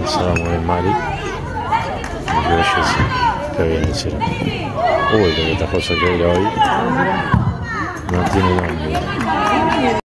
Empezaba muy mal. Yo sí, qué bien hicieron. Uy, lo que atajó Sequeira hoy. No tiene nombre.